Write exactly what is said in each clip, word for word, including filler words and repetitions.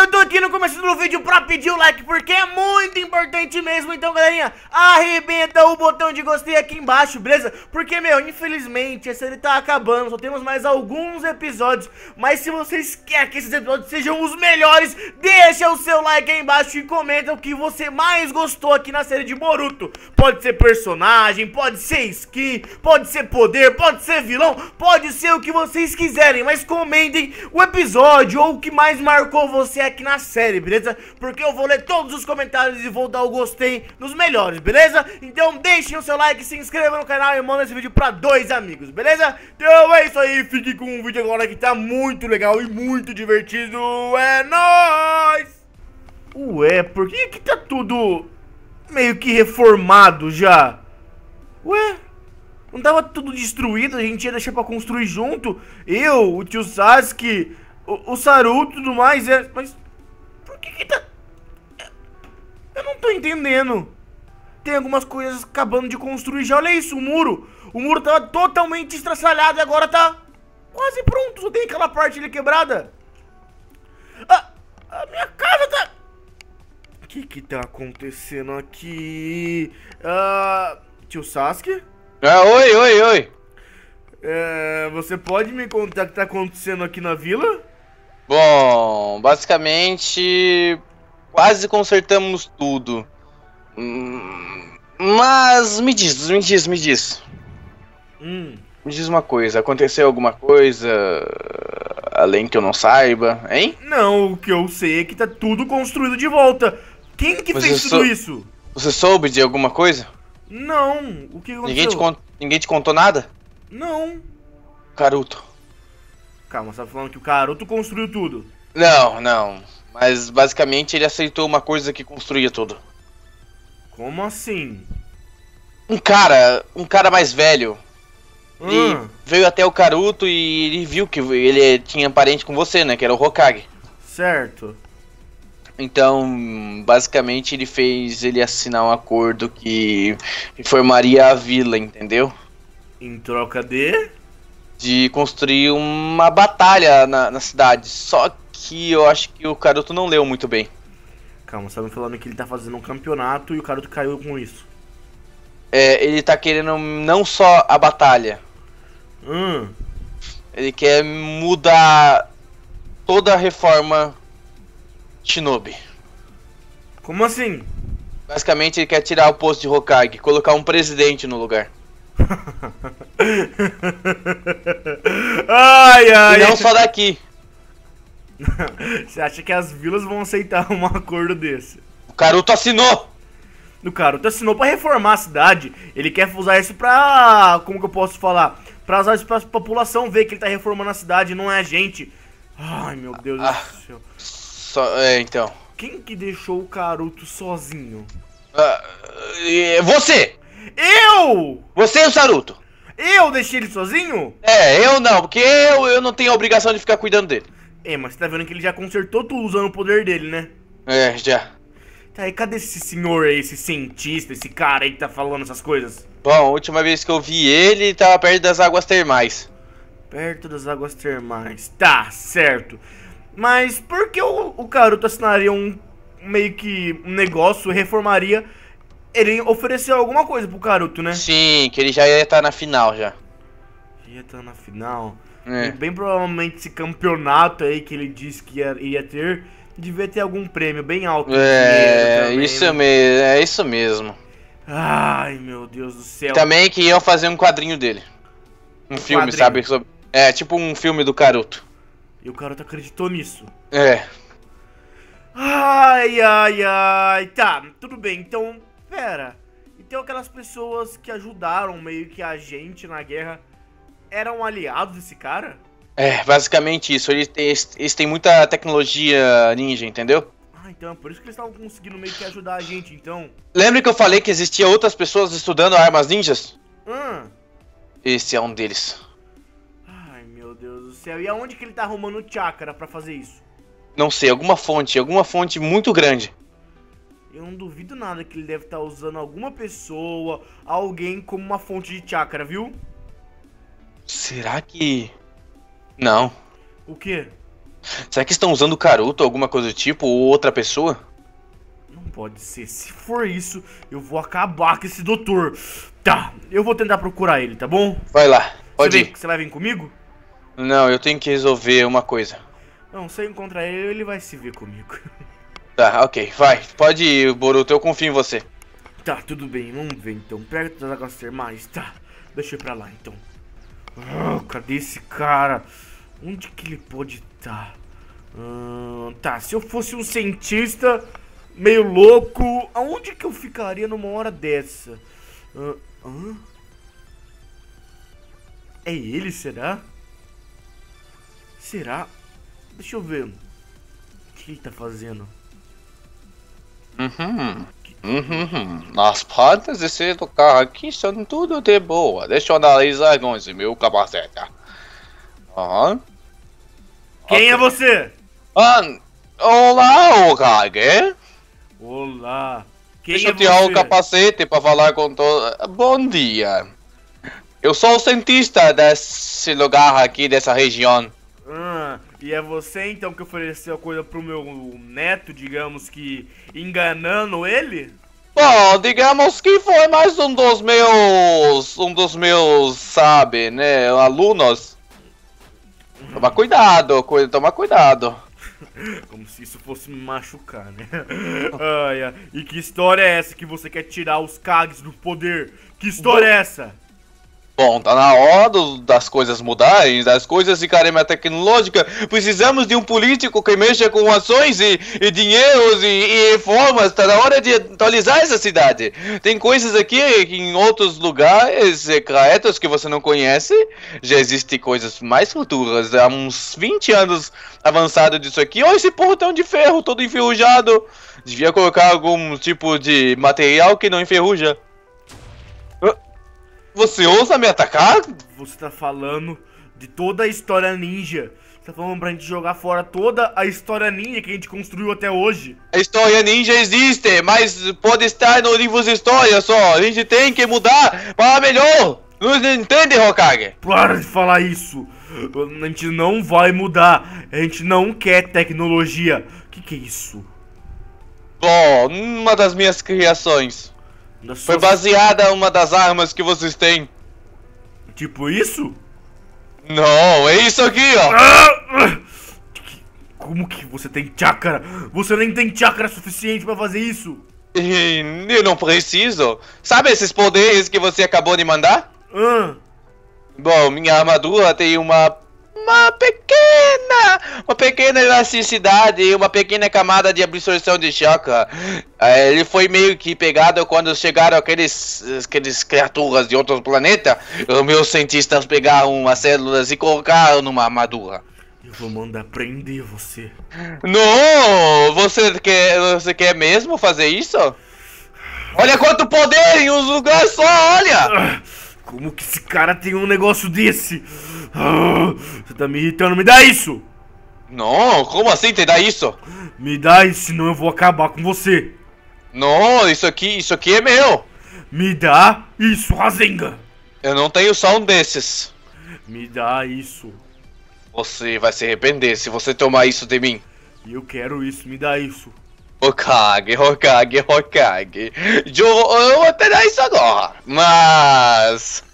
eu tô aqui no começo do vídeo pra pedir o like, porque é muito importante mesmo. Então, galerinha, arrebenta o botão de gostei aqui embaixo, beleza? Porque, meu, infelizmente, essa série tá acabando, só temos mais alguns episódios. Mas se vocês querem que esses episódios sejam os melhores, deixa o seu like aí embaixo e comenta o que você mais gostou aqui na série de Boruto. Pode ser personagem, pode ser skin, pode ser poder, pode ser vilão, pode ser o que vocês quiserem. Mas comentem o episódio ou o que mais marcou você aqui na série, beleza? Porque eu vou ler todos os comentários e vou dar o gostei nos melhores, beleza? Então deixem o seu like, se inscreva no canal e manda esse vídeo pra dois amigos, beleza? Então é isso aí, fique com o vídeo agora que tá muito legal e muito divertido. É nóis! Ué, por que que tá tudo meio que reformado já? Ué? Não tava tudo destruído, a gente ia deixar pra construir junto? Eu, o tio Sasuke, o, o Saruto e tudo mais, é... Mas por que que tá... Eu não tô entendendo. Tem algumas coisas acabando de construir já, olha isso, o muro. O muro tava totalmente estraçalhado e agora tá quase pronto, só tem aquela parte ali quebrada. Ah, a minha casa tá... O que que tá acontecendo aqui? Ah, tio Sasuke? Ah, oi, oi, oi. É, você pode me contar o que tá acontecendo aqui na vila? Bom, basicamente quase consertamos tudo. Hum, Mas me diz, me diz, me diz. Hum. Me diz uma coisa, aconteceu alguma coisa além que eu não saiba, hein? Não, o que eu sei é que tá tudo construído de volta. Quem que Você fez tudo sou- isso? Você soube de alguma coisa? Não, o que aconteceu? Ninguém te, con- Ninguém te contou nada? Não. Caruto. Calma, você tá falando que o Karuto construiu tudo. Não, não. Mas basicamente ele aceitou uma coisa que construía tudo. Como assim? Um cara, um cara mais velho. Ele Ah, veio até o Karuto e ele viu que ele tinha parente com você, né? Que era o Hokage. certo. Então, basicamente, ele fez ele assinar um acordo que informaria a vila, entendeu? Em troca de... De construir uma batalha na, na cidade. Só que eu acho que o Karuto não leu muito bem. Calma, você tá me falando que ele tá fazendo um campeonato e o Karuto caiu com isso. É, ele tá querendo não só a batalha. Hum, Ele quer mudar toda a reforma Shinobi. como assim? Basicamente, ele quer tirar o posto de Hokage, colocar um presidente no lugar. Ai, ai. E não só daqui. Você acha que as vilas vão aceitar um acordo desse? O Karuto assinou! O Karuto assinou pra reformar a cidade. Ele quer usar isso pra... Como que eu posso falar? Pra usar isso pra população ver que ele tá reformando a cidade, não é a gente. Ai, meu Deus Ah. do céu. Só, é, então. Quem que deixou o Karuto sozinho? Ah, é você! Eu! Você e o Saruto! Eu deixei ele sozinho? É, eu não, porque eu, eu não tenho a obrigação de ficar cuidando dele. É, mas você tá vendo que ele já consertou tudo usando o poder dele, né? É, já. Tá, e cadê esse senhor aí, esse cientista, esse cara aí que tá falando essas coisas? Bom, a última vez que eu vi ele, ele tava perto das águas termais. Perto das águas termais. Tá, certo. Mas por que o, o Karuto assinaria um meio que um negócio, reformaria? Ele ofereceu alguma coisa pro Karuto, né? Sim, que ele já ia estar na final já. Ia estar na final. É. E bem provavelmente esse campeonato aí que ele disse que ia, ia ter, devia ter algum prêmio bem alto. de É, dinheiro também, isso né? mesmo, é isso mesmo. Ai, meu Deus do céu. Também que iam fazer um quadrinho dele. Um, Um filme, quadrinho. sabe? Sobre... É, tipo um filme do Karuto. E o Karuto acreditou nisso. É. Ai, ai, ai. Tá, tudo bem. Então, pera. Então aquelas pessoas que ajudaram meio que a gente na guerra eram aliados desse cara? É, basicamente isso. Eles têm, eles têm muita tecnologia ninja, entendeu? Ah, então é por isso que eles estavam conseguindo meio que ajudar a gente, então. Lembra que eu falei que existia outras pessoas estudando armas ninjas? Hum. Esse é um deles. Ai, meu Deus do céu. E aonde que ele tá arrumando chakra pra fazer isso? Não sei, alguma fonte, alguma fonte muito grande. Eu não duvido nada que ele deve estar usando alguma pessoa, alguém como uma fonte de chakra, viu? Será que... Não. O quê? Será que estão usando Karuto, alguma coisa do tipo, ou outra pessoa? Não pode ser. Se for isso, eu vou acabar com esse doutor. Tá, eu vou tentar procurar ele, tá bom? Vai lá, pode você ir. Vem, você vai vir comigo? Não, eu tenho que resolver uma coisa. Não, se eu encontrar ele, ele vai se ver comigo. Tá, ok, vai. Pode ir, Boruto, eu confio em você. Tá, tudo bem, vamos ver então. Pega todas as águas termais, tá. Deixa eu ir pra lá então. Ah, cadê esse cara? Onde que ele pode estar? Ah, tá, se eu fosse um cientista meio louco, aonde que eu ficaria numa hora dessa? Ah, ah? É ele, será? Será? Deixa eu ver. O que ele tá fazendo? Uhum. Uhum. As partes desse carro aqui são tudo de boa. Deixa eu analisar com esse meu capacete. Aham. Quem Ok. é você? Ah, olá, Hokage. Olá. Quem Deixa é eu tirar você? o capacete para falar com todo. Bom dia. Eu sou o cientista desse lugar aqui, dessa região. Ah, e é você então que ofereceu a coisa pro meu neto, digamos que enganando ele? Bom, digamos que foi mais um dos meus, um dos meus, sabe, né, alunos. Toma cuidado, cu- toma cuidado. Como se isso fosse me machucar, né? Ai, ai. E que história é essa que você quer tirar os Kages do poder? Que história é essa? Bom, tá na hora do- das coisas mudarem, das coisas ficarem mais tecnológicas. Precisamos de um político que mexa com ações e, e dinheiros e, e reformas. Tá na hora de atualizar essa cidade. Tem coisas aqui que em outros lugares secretos que você não conhece. Já existem coisas mais futuras. Há uns vinte anos avançado disso aqui. Olha esse portão de ferro todo enferrujado. Devia colocar algum tipo de material que não enferruja. Você ousa me atacar? Você tá falando de toda a história ninja. Você tá falando pra gente jogar fora toda a história ninja que a gente construiu até hoje. A história ninja existe, mas pode estar no livro de história só. A gente tem que mudar para melhor. Não entende, Hokage? Para de falar isso. A gente não vai mudar. A gente não quer tecnologia. O que, que é isso? Bom, uma das minhas criações. Das Foi suas- baseada em uma das armas que vocês têm. Tipo isso? Não, é isso aqui, ó. Ah! Como que você tem chakra? Você nem tem chakra suficiente pra fazer isso. E eu não preciso. Sabe esses poderes que você acabou de mandar? Ah, Bom, minha armadura tem uma uma pequena, uma pequena elasticidade e uma pequena camada de absorção de chakra. É, ele foi meio que pegado quando chegaram aqueles, aqueles criaturas de outro planeta. Os meus cientistas pegaram as células e colocaram numa armadura. eu vou mandar prender você. Não, você quer, você quer mesmo fazer isso? Olha quanto poder em um lugar só, olha! Ah, como que esse cara tem um negócio desse? Ah, você tá me irritando, me dá isso! Não, como assim te dá isso? Me dá isso, senão eu vou acabar com você. Não, isso aqui, isso aqui é meu. Me dá isso, Rasengan. Eu não tenho só um desses. Me dá isso. Você vai se arrepender se você tomar isso de mim. Eu quero isso, me dá isso. Hokage, Hokage, Hokage. Eu, eu vou te dar isso agora. Mas...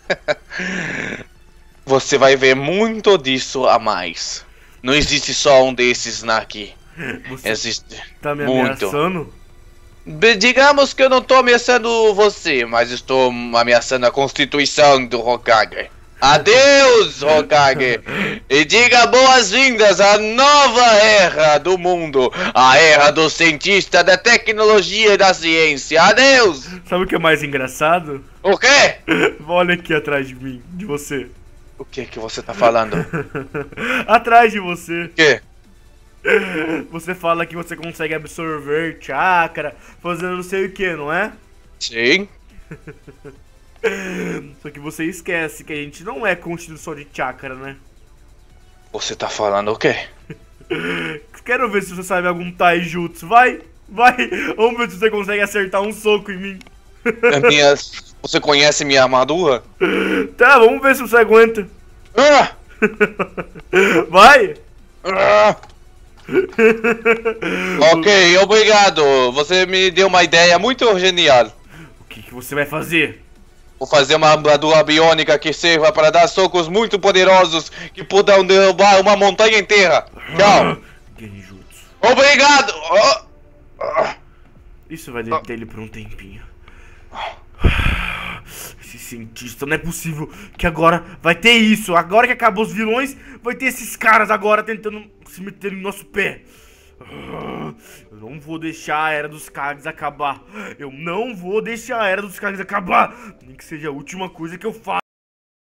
você vai ver muito disso a mais. Não existe só um desses aqui. Você Existe tá me muito. ameaçando? Be- Digamos que eu não tô ameaçando você, mas estou ameaçando a constituição do Hokage. Adeus, Hokage! E diga boas-vindas à nova era do mundo, a era do cientista, da tecnologia e da ciência. Adeus! Sabe o que é mais engraçado? O quê? Olha aqui atrás de mim, de você. O que que você tá falando? Atrás de você. O quê? Você fala que você consegue absorver chakra, fazendo não sei o que, não é? Sim? Só que você esquece que a gente não é constituição de chakra, né? Você tá falando o quê? Quero ver se você sabe algum taijutsu. Vai, vai. Vamos ver se você consegue acertar um soco em mim. A minha... Você conhece minha armadura? Tá, vamos ver se você aguenta. Ah! Vai. Ah! Ok, obrigado. Você me deu uma ideia muito genial. O que, que você vai fazer? Vou fazer uma armadura biônica que sirva para dar socos muito poderosos que poderão derrubar uma montanha inteira. Tchau. Genjutsu. Obrigado. Isso vai deter ele por um tempinho. Esse cientista, não é possível que agora vai ter isso. Agora que acabou os vilões, vai ter esses caras agora tentando se meter no nosso pé. Eu não vou deixar a Era dos Kages acabar. Eu não vou deixar a Era dos Kages acabar. Nem que seja a última coisa que eu faço.